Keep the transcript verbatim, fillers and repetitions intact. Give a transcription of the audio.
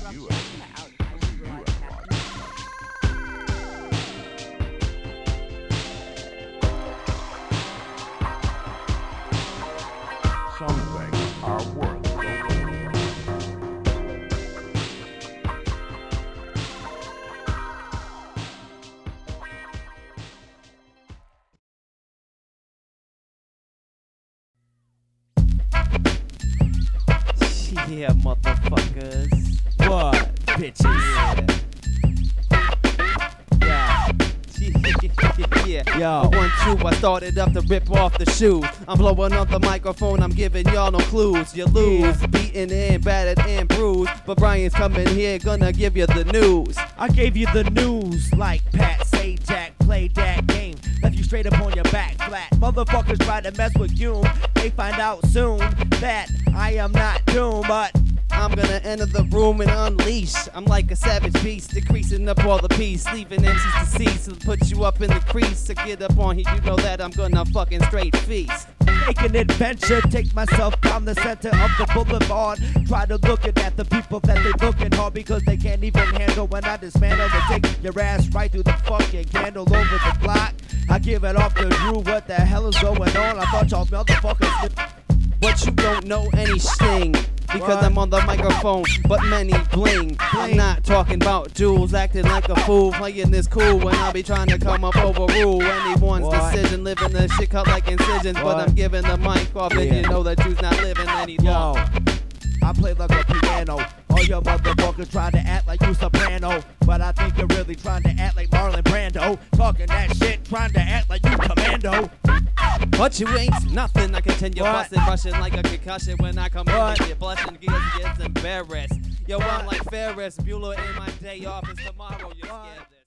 you at? Where you at, Roger? Some things are worth looking for. Yeah, motherfuckers. What, bitches? Yeah. Yeah. Yeah. Yo. One, two, I started up to rip off the shoes. I'm blowing up the microphone, I'm giving y'all no clues. You lose, beaten and battered and bruised. But Brian's coming here, gonna give you the news. I gave you the news like Pat Sajak, play that game. Left you straight up on your back flat. Motherfuckers try to mess with QUME. They find out soon that I am not doomed, but I'm gonna enter the room and unleash. I'm like a savage beast, decreasing up all the peace, leaving M Cs to cease to put you up in the crease. To get up on here, you know that I'm gonna fucking straight feast. Make an adventure, take myself down the center of the boulevard. Try to look at the people that they looking hard because they can't even handle when I dismantle and take your ass right through the fucking candle over the block. I give it off to Drew, what the hell is going on? I thought y'all motherfuckers. But you don't know any sting, because what? I'm on the microphone, but many bling. bling. I'm not talking about duels, acting like a fool, playing this cool when I be trying to come up overrule anyone's what? decision, living the shit cut like incisions. What? But I'm giving the mic off, yeah. And you know that you's not living any longer. I play like a piano. All your motherfuckers trying to act like you soprano, but I think you're really trying to act like Marlon Brando. Talking that shit, trying to act like you commando. But you ain't nothing. I continue What? busting, rushing like a concussion when I come What? in. Get blushing, gears gets embarrassed. Yo, I'm like Ferris Bueller in my day off. It's tomorrow. You're scared.